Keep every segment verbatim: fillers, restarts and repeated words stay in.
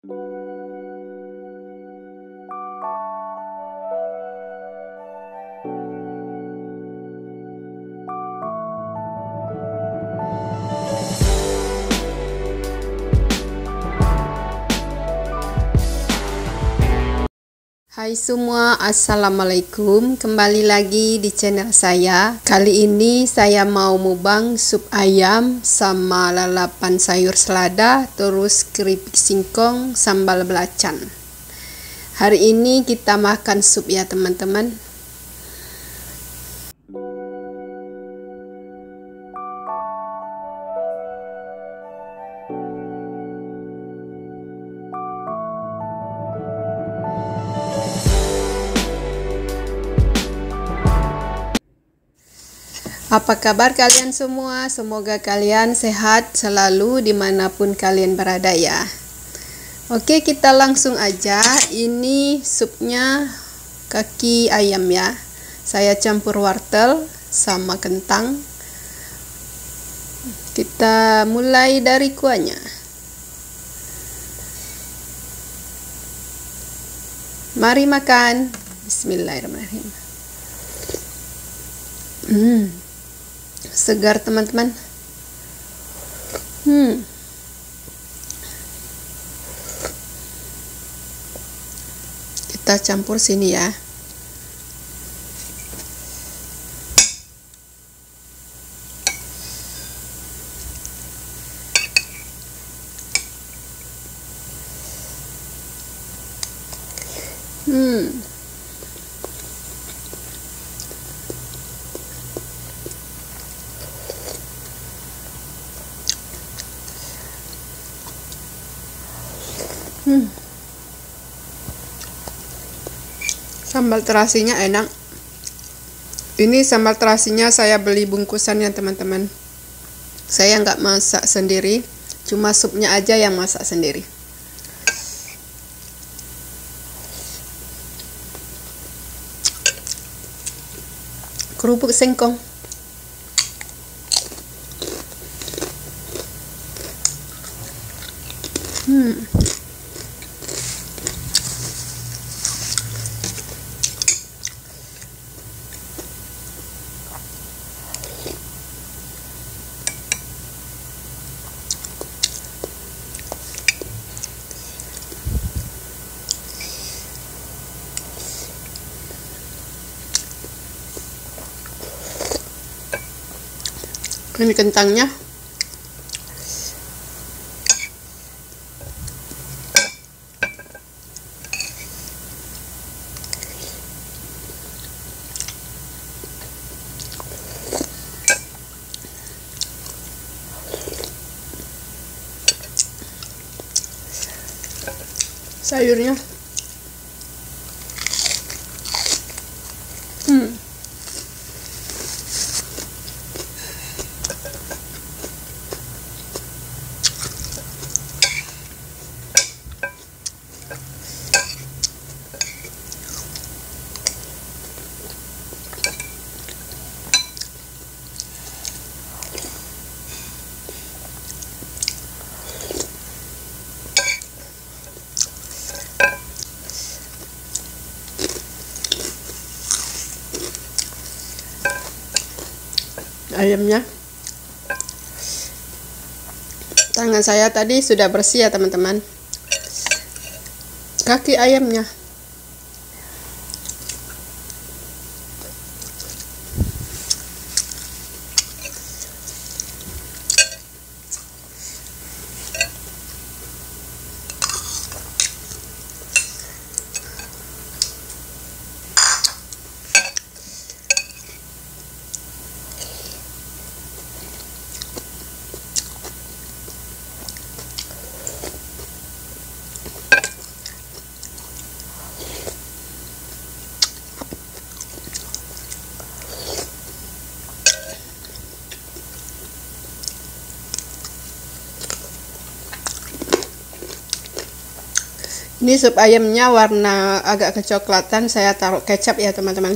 Hai semua, assalamualaikum. Kembali lagi di channel saya. Kali ini saya mau mukbang sup ayam sama lalapan sayur selada, terus keripik singkong, sambal belacan. Hari ini kita makan sup ya teman-teman. Apa kabar kalian semua? Semoga kalian sehat selalu dimanapun kalian berada ya. Oke, kita langsung aja. Ini supnya kaki ayam ya. Saya campur wortel sama kentang. Kita mulai dari kuahnya. Mari makan. Bismillahirrahmanirrahim. Hmm. Segar teman-teman. Hmm. Kita campur sini ya. Hmm. Hmm. Sambal terasinya enak. Ini sambal terasinya saya beli bungkusan ya teman-teman. Saya nggak masak sendiri, cuma supnya aja yang masak sendiri. Kerupuk singkong. Hmm. Ini kentangnya. Sayurnya. Hmm. Ayamnya. Tangan saya tadi sudah bersih ya teman-teman. Kaki ayamnya. Ini sup ayamnya warna agak kecoklatan, saya taruh kecap ya teman-teman.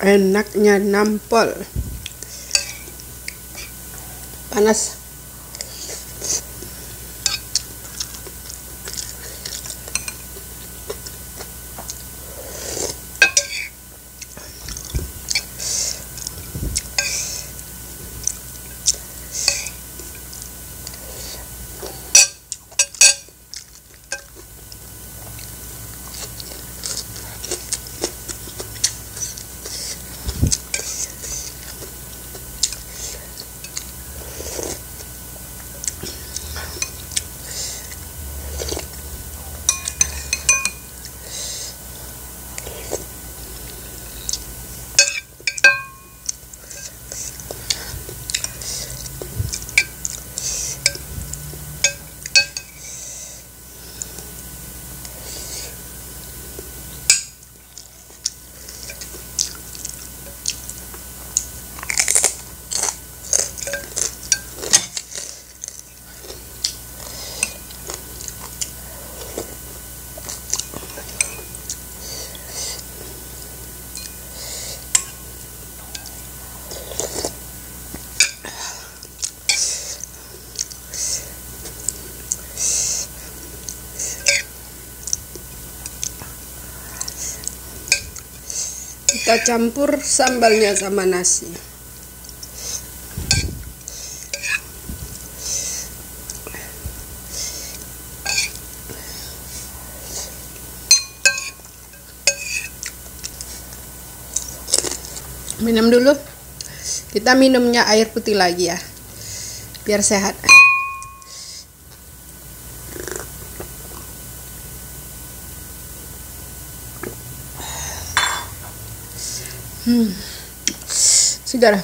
Enaknya nampol. Panas. Kita campur sambalnya sama nasi. Minum dulu. Kita minumnya air putih lagi ya, biar sehat. Hmm, segar.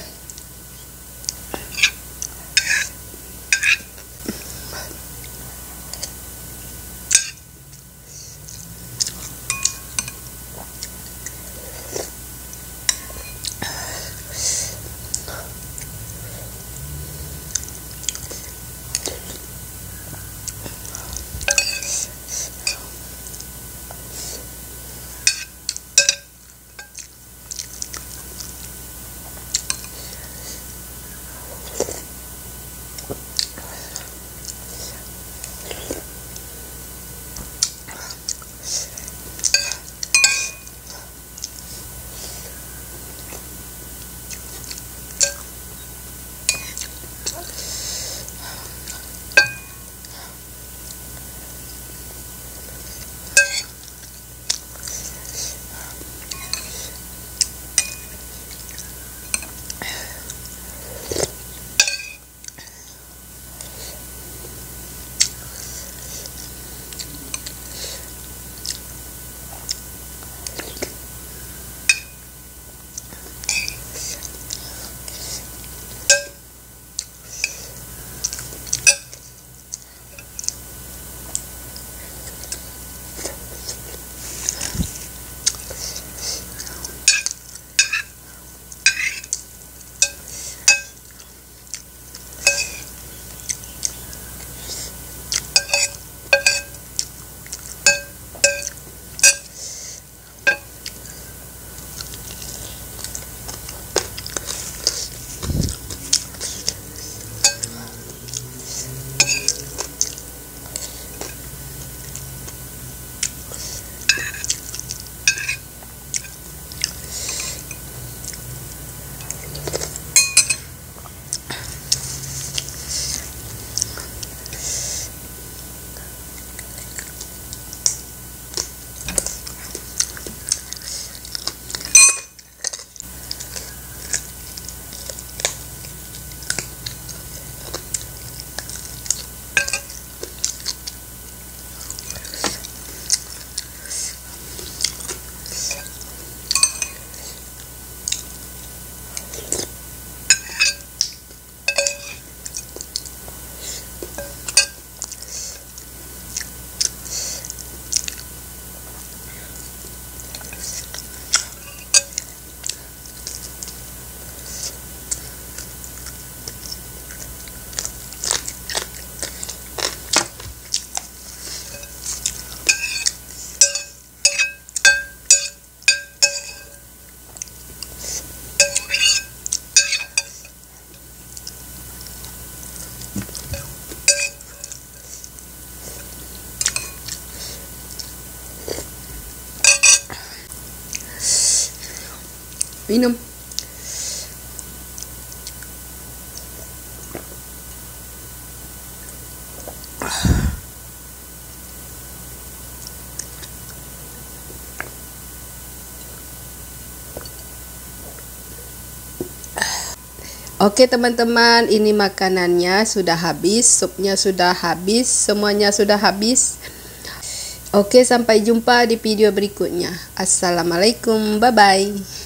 Minum. Oke teman-teman, ini makanannya sudah habis, supnya sudah habis, semuanya sudah habis. Oke, sampai jumpa di video berikutnya. Assalamualaikum, bye-bye.